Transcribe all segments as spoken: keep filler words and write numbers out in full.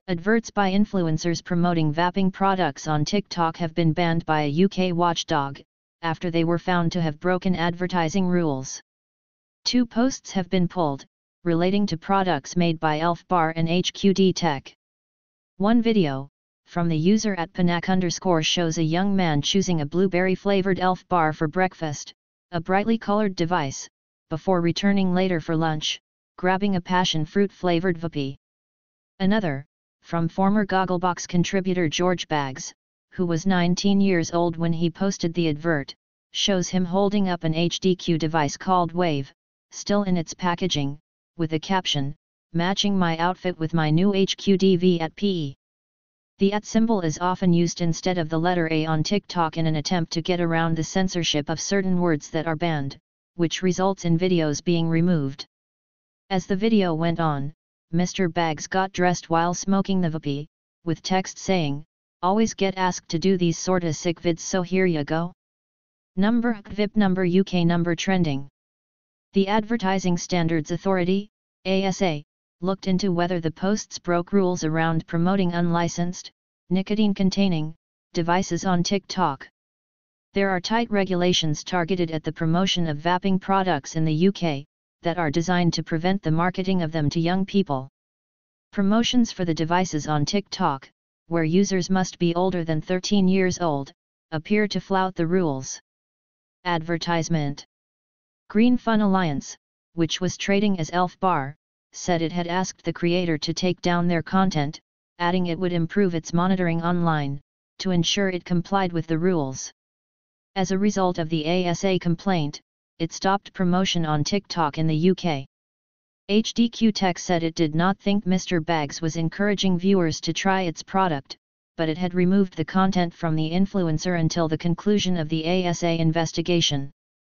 Adverts by influencers promoting vaping products on TikTok have been banned by a U K watchdog, after they were found to have broken advertising rules. Two posts have been pulled, relating to products made by Elf Bar and H Q D Tech. One video, from the user at Panac underscore shows a young man choosing a blueberry-flavored Elf Bar for breakfast, a brightly colored device, before returning later for lunch, grabbing a passion fruit-flavored Vapi. Another, from former Gogglebox contributor George Baggs, who was nineteen years old when he posted the advert, shows him holding up an H D Q device called Wave, still in its packaging, with a caption, "Matching my outfit with my new H Q D V at P E." The at symbol is often used instead of the letter A on TikTok in an attempt to get around the censorship of certain words that are banned, which results in videos being removed. As the video went on, Mister Baggs got dressed while smoking the Vapi, with text saying, "Always get asked to do these sorta sick vids, so here ya go." Number V I P number U K number trending. The Advertising Standards Authority, A S A, looked into whether the posts broke rules around promoting unlicensed, nicotine-containing, devices on TikTok. There are tight regulations targeted at the promotion of vaping products in the U K, that are designed to prevent the marketing of them to young people. Promotions for the devices on TikTok, where users must be older than thirteen years old, appear to flout the rules. Advertisement. Green Fun Alliance, which was trading as Elf Bar, said it had asked the creator to take down their content, adding it would improve its monitoring online, to ensure it complied with the rules. As a result of the A S A complaint, it stopped promotion on TikTok in the U K. H D Q Tech said it did not think Mister Baggs was encouraging viewers to try its product, but it had removed the content from the influencer until the conclusion of the A S A investigation.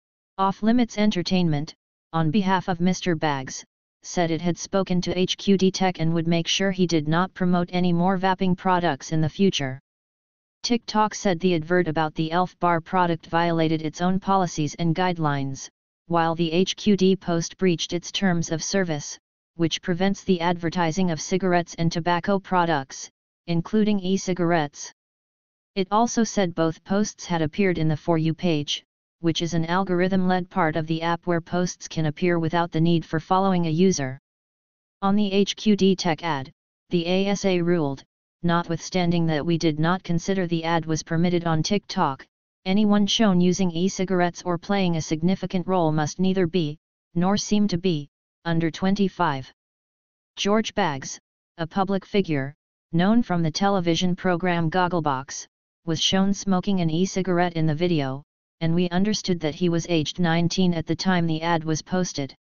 Off Limits Entertainment, on behalf of Mister Baggs, said it had spoken to H Q D Tech and would make sure he did not promote any more vaping products in the future. TikTok said the advert about the Elf Bar product violated its own policies and guidelines, while the H Q D post breached its terms of service, which prevents the advertising of cigarettes and tobacco products, including e-cigarettes. It also said both posts had appeared in the For You page, which is an algorithm-led part of the app where posts can appear without the need for following a user. On the H Q D Tech ad, the A S A ruled, notwithstanding that we did not consider the ad was permitted on TikTok, anyone shown using e-cigarettes or playing a significant role must neither be, nor seem to be, under twenty-five. George Baggs, a public figure, known from the television program Gogglebox, was shown smoking an e-cigarette in the video, and we understood that he was aged nineteen at the time the ad was posted.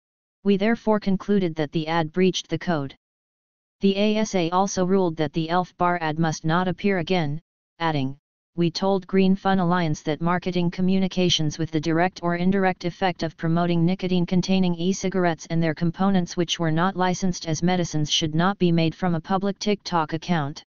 We therefore concluded that the ad breached the code. The A S A also ruled that the Elf Bar ad must not appear again, adding, "We told Green Fun Alliance that marketing communications with the direct or indirect effect of promoting nicotine-containing e-cigarettes and their components which were not licensed as medicines should not be made from a public TikTok account."